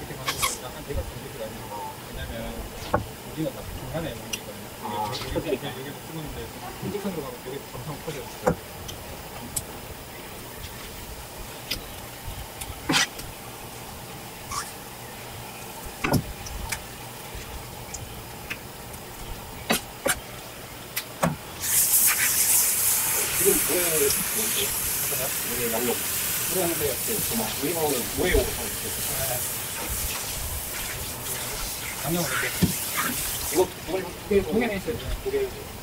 이렇게 가는 거니까 한 대가 정도씩 아니고 왜냐면 우리가 다 중간에 먹으니까 여기도 뜨거운데 일직선으로 가면 여기 점점 커져요. 지금 뭐에 양념 하는데요. 우리는 뭐에 오고 양념을 이렇게 이거 두 개는 있어요. 두 개.